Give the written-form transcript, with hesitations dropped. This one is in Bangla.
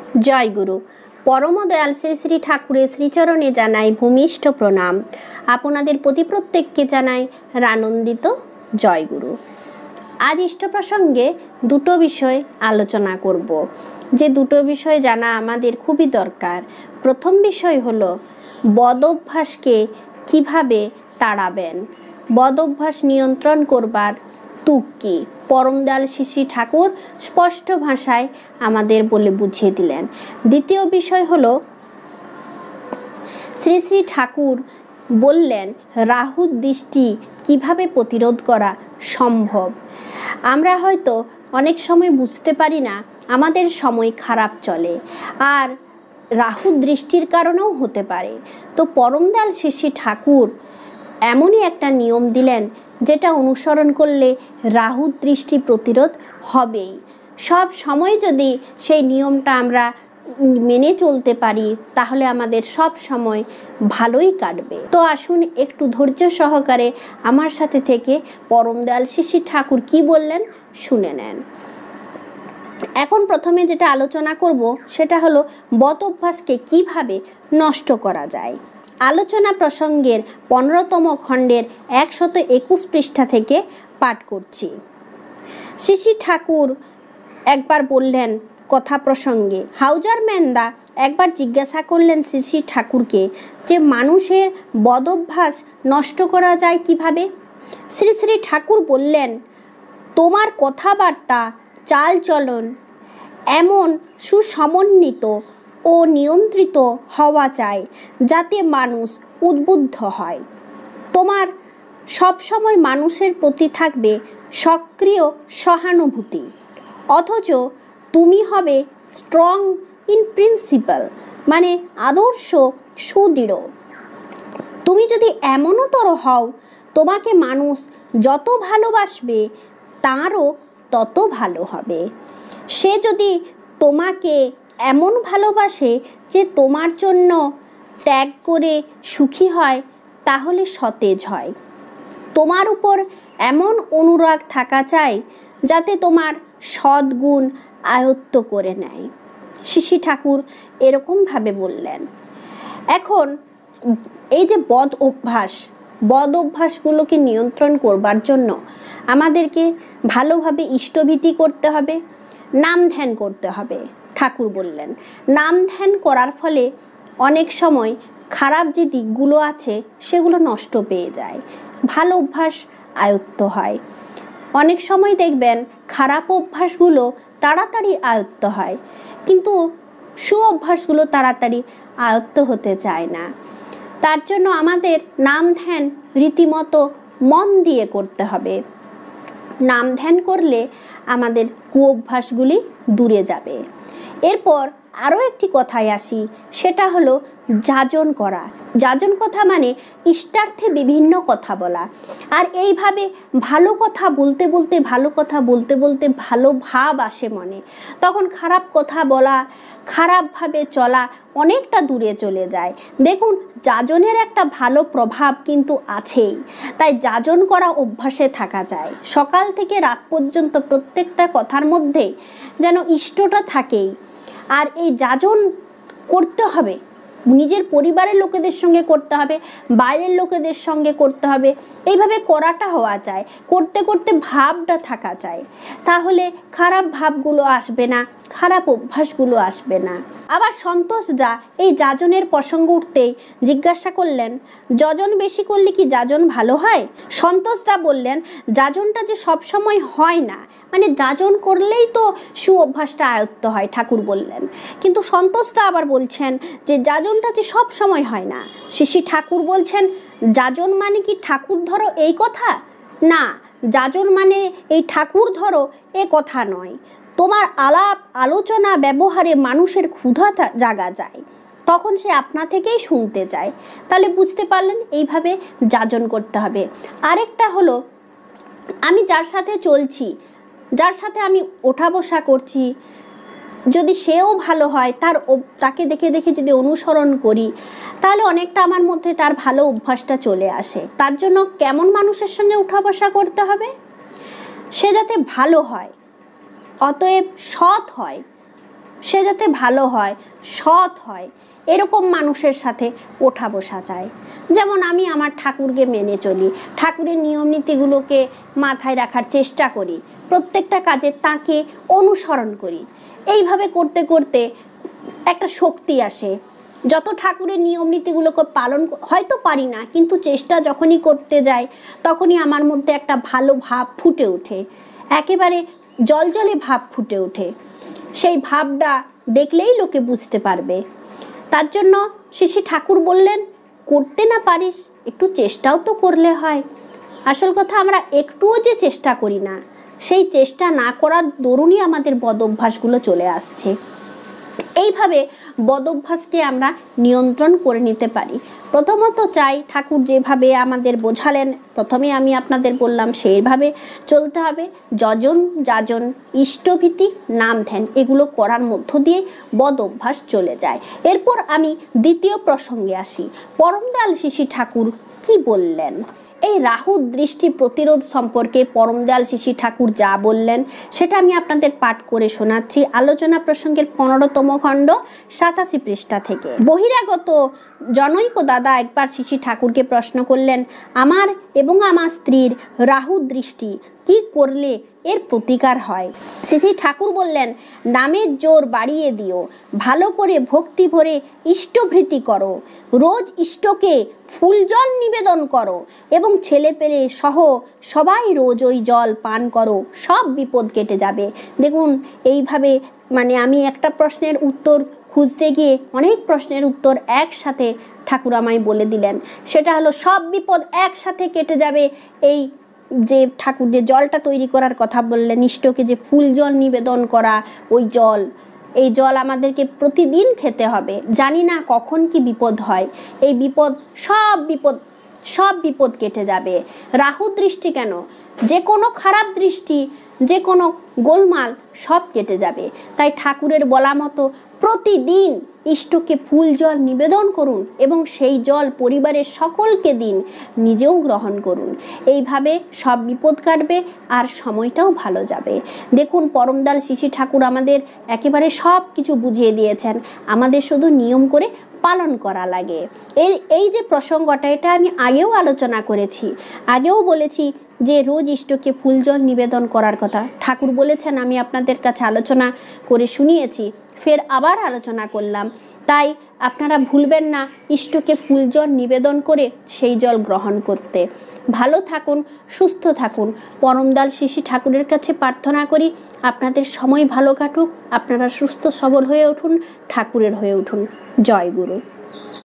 জয় গুরু। পরম দয়াল শ্রী শ্রী ঠাকুরের শ্রীচরণে জানাই ভূমিষ্ঠ প্রণাম। আপনাদের প্রতি প্রত্যেককে জানাই আনন্দিত জয় গুরু। আজ ইষ্ট প্রসঙ্গে দুটো বিষয় আলোচনা করব, যে দুটো বিষয় জানা আমাদের খুবই দরকার। প্রথম বিষয় হলো বদ অভ্যাসকে কিভাবে তাড়াবেন, বদ অভ্যাস নিয়ন্ত্রণ করবার তুক কি। পরম দয়াল শ্রী শ্রী ঠাকুর স্পষ্ট ভাষায় আমাদের বলে বুঝিয়ে দিলেন। দ্বিতীয় বিষয় হলো শ্রী শ্রী ঠাকুর বললেন রাহুর দৃষ্টি কিভাবে প্রতিরোধ করা সম্ভব। আমরা হয়তো অনেক সময় বুঝতে পারি না আমাদের সময় খারাপ চলে, আর রাহুর দৃষ্টির কারণেও হতে পারে। তো পরম দয়াল শ্রী শ্রী ঠাকুর এমনই একটা নিয়ম দিলেন যেটা অনুসরণ করলে রাহুর দৃষ্টি প্রতিরোধ হবেই। সব সময় যদি সেই নিয়মটা আমরা মেনে চলতে পারি তাহলে আমাদের সব সময় ভালোই কাটবে। তো আসুন একটু ধৈর্য সহকারে আমার সাথে থেকে পরম দয়াল শ্রী শ্রী ঠাকুর কি বললেন শুনে নেন। এখন প্রথমে যেটা আলোচনা করব সেটা হলো বদ অভ্যাসকে কিভাবে নষ্ট করা যায়। আলোচনা প্রসঙ্গের 15তম খণ্ডের 121 পৃষ্ঠা থেকে পাঠ করছি। শ্রী শ্রী ঠাকুর একবার বললেন কথা প্রসঙ্গে, হাউজার ম্যানদা একবার জিজ্ঞাসা করলেন শ্রী শ্রী ঠাকুরকে যে মানুষের বদ অভ্যাস নষ্ট করা যায় কিভাবে। শ্রী শ্রী ঠাকুর বললেন, তোমার কথাবার্তা চালচলন এমন সুসমন্বিত ও নিয়ন্ত্রিত হওয়া চাই যাতে মানুষ উদ্বুদ্ধ হয়। তোমার সবসময় মানুষের প্রতি থাকবে সক্রিয় সহানুভূতি, অথচ তুমি হবে স্ট্রং ইন প্রিন্সিপাল, মানে আদর্শ সুদৃঢ়। তুমি যদি এমনতর হও, তোমাকে মানুষ যত ভালোবাসবে তারও তত ভালো হবে। সে যদি তোমাকে এমন ভালোবাসে যে তোমার জন্য ত্যাগ করে সুখী হয়, তাহলে সতেজ হয়। তোমার উপর এমন অনুরাগ থাকা চাই যাতে তোমার সদ্গুণ আয়ত্ত করে নেয়। শ্রী শ্রী ঠাকুর এরকমভাবে বললেন। এখন এই যে বদ অভ্যাসগুলোকে নিয়ন্ত্রণ করবার জন্য আমাদেরকে ভালোভাবে ইষ্টভীতি করতে হবে, নাম ধ্যান করতে হবে। ঠাকুর বললেন নাম ধ্যান করার ফলে অনেক সময় খারাপ যে দিকগুলো আছে সেগুলো নষ্ট পেয়ে যায়, ভালো অভ্যাস আয়ত্ত হয়। অনেক সময় দেখবেন খারাপ অভ্যাসগুলো তাড়াতাড়ি আয়ত্ত হয়, কিন্তু সু অভ্যাসগুলো তাড়াতাড়ি আয়ত্ত হতে চায় না। তার জন্য আমাদের নাম ধ্যান রীতিমতো মন দিয়ে করতে হবে। নাম ধ্যান করলে আমাদের কুঅভ্যাসগুলি দূরে যাবে। এরপর আরও একটি কথায় আসি, সেটা হলো যাজন করা। যাজন কথা মানে ইষ্টার্থে বিভিন্ন কথা বলা। আর এইভাবে ভালো কথা বলতে বলতে ভালো ভাব আসে মনে, তখন খারাপ কথা বলা, খারাপভাবে চলা অনেকটা দূরে চলে যায়। দেখুন, যাজনের একটা ভালো প্রভাব কিন্তু আছেই, তাই যাজন করা অভ্যাসে থাকা যায়। সকাল থেকে রাত পর্যন্ত প্রত্যেকটা কথার মধ্যে যেন ইষ্টটা থাকেই। আর এই যাজন করতে হবে, নিজের পরিবারের লোকেদের সঙ্গে করতে হবে, বাইরের লোকেদের সঙ্গে করতে হবে। এইভাবে করাটা হওয়া চাই, করতে করতে ভাবটা থাকা চাই, তাহলে খারাপ ভাবগুলো আসবে না, খারাপ অভ্যাসগুলো আসবে না। আবার সন্তোষ দা এই যাজনের প্রসঙ্গ উঠতেই জিজ্ঞাসা করলেন, যজন বেশি করলে কি যাজন ভালো হয়? সন্তোষ দা বললেন, যাজনটা যে সবসময় হয় না, মানে যাজন করলেই তো সু অভ্যাসটা আয়ত্ত হয়, ঠাকুর বললেন। কিন্তু সন্তোষ দা আবার বলছেন যে যাজনটা যে সব সময় হয় না। শ্রী শ্রী ঠাকুর বলছেন, যাজন মানে কি ঠাকুর ধরো এই কথা না, যাজন মানে এই ঠাকুর ধরো এ কথা নয়। তোমার আলাপ আলোচনা ব্যবহারে মানুষের ক্ষুধা জাগা যায়, তখন সে আপনা থেকেই শুনতে চায়। তাহলে বুঝতে পারলেন, এইভাবে যাজন করতে হবে। আরেকটা হলো, আমি যার সাথে চলছি, যার সাথে আমি ওঠা বসা করছি, যদি সেও ভালো হয়, তাকে দেখে দেখে যদি অনুসরণ করি, তাহলে অনেকটা আমার মধ্যে তার ভালো অভ্যাসটা চলে আসে। তার জন্য কেমন মানুষের সঙ্গে উঠা বসা করতে হবে? সে যাতে ভালো হয়, অতএব সৎ হয়, সে যাতে ভালো হয়, সৎ হয়, এরকম মানুষের সাথে ওঠা বসা যায়। যেমন আমি আমার ঠাকুরকে মেনে চলি, ঠাকুরের নিয়ম নীতিগুলোকে মাথায় রাখার চেষ্টা করি, প্রত্যেকটা কাজে তাকে অনুসরণ করি। এইভাবে করতে করতে একটা শক্তি আসে। যত ঠাকুরের নিয়ম নীতিগুলোকে পালন হয়তো পারি না, কিন্তু চেষ্টা যখনই করতে যাই তখনই আমার মধ্যে একটা ভালো ভাব ফুটে ওঠে, একেবারে জলজলে ভাব ফুটে ওঠে। সেই ভাবটা দেখলেই লোকে বুঝতে পারবে। তার জন্য শ্রী ঠাকুর বললেন, করতে না পারিস একটু চেষ্টাও তো করলে হয়। আসল কথা, আমরা একটুও যে চেষ্টা করি না, সেই চেষ্টা না করার দরুনই আমাদের বদ অভ্যাসগুলো চলে আসছে। এইভাবে বদ অভ্যাসকে আমরা নিয়ন্ত্রণ করে নিতে পারি। প্রথমত চাই ঠাকুর যেভাবে আমাদের বোঝালেন, প্রথমে আমি আপনাদের বললাম সেইভাবে চলতে হবে। যজন যাজন, ইষ্টভীতি, নাম ধ্যান, এগুলো করার মধ্য দিয়ে বদ অভ্যাস চলে যায়। এরপর আমি দ্বিতীয় প্রসঙ্গে আসি। পরমদয়াল শ্রী ঠাকুর কি বললেন? এই রাহু দৃষ্টি প্রতিরোধ সম্পর্কে পরমদয়াল শ্রী ঠাকুর যা বললেন সেটা আমি আপনাদের পাঠ করে শোনাচ্ছি। আলোচনা প্রসঙ্গের 15তম খণ্ড 87 পৃষ্ঠা থেকে। বহিরাগত জনৈক দাদা একবার শ্রী ঠাকুরকে প্রশ্ন করলেন, আমার এবং আমার স্ত্রীর রাহু দৃষ্টি কি করলে এর প্রতিকার হয়? শ্রী ঠাকুর বললেন, নামের জোর বাড়িয়ে দিও, ভালো করে ভক্তি ভরে ইষ্টভৃতি করো, রোজ ইষ্টকে ফুল জল নিবেদন করো এবং ছেলে পেলে সহ সবাই রোজ ওই জল পান করো, সব বিপদ কেটে যাবে। দেখুন, এইভাবে আমি একটা প্রশ্নের উত্তর খুঁজতে গিয়ে অনেক প্রশ্নের উত্তর একসাথে ঠাকুর আমায় বলে দিলেন। সেটা হলো সব বিপদ একসাথে কেটে যাবে। এই যে ঠাকুর যে জলটা তৈরি করার কথা বললেন, ইষ্টকে যে ফুল জল নিবেদন করা, ওই জল, এই জল আমাদেরকে প্রতিদিন খেতে হবে। জানি না কখন কি বিপদ হয়, এই সব বিপদ কেটে যাবে। রাহু দৃষ্টি কেন, যে কোনো খারাপ দৃষ্টি, যে কোনো গোলমাল সব কেটে যাবে। তাই ঠাকুরের বলা মতো প্রতিদিন ইষ্টকে ফুল জল নিবেদন করুন এবং সেই জল পরিবারের সকলকে দিন, নিজেও গ্রহণ করুন। এইভাবে সব বিপদ কাটবে আর সময়টাও ভালো যাবে। দেখুন, পরমদয়াল শ্রী ঠাকুর আমাদের একেবারে সব কিছু বুঝিয়ে দিয়েছেন, আমাদের শুধু নিয়ম করে পালন করা লাগে। এই যে প্রসঙ্গটা, এটা আমি আগেও আলোচনা করেছি, আগেও বলেছি যে রোজ ইষ্টকে ফুল জল নিবেদন করার কথা ঠাকুর বলেছেন, আমি আপনাদের কাছে আলোচনা করে শুনিয়েছি, ফের আবার আলোচনা করলাম। তাই আপনারা ভুলবেন না ইষ্টকে ফুল জল নিবেদন করে সেই জল গ্রহণ করতে। ভালো থাকুন, সুস্থ থাকুন। পরমদয়াল শ্রী ঠাকুরের কাছে প্রার্থনা করি আপনাদের সময় ভালো কাটুক, আপনারা সুস্থ সবল হয়ে উঠুন, ঠাকুরের হয়ে উঠুন। জয় গুরু।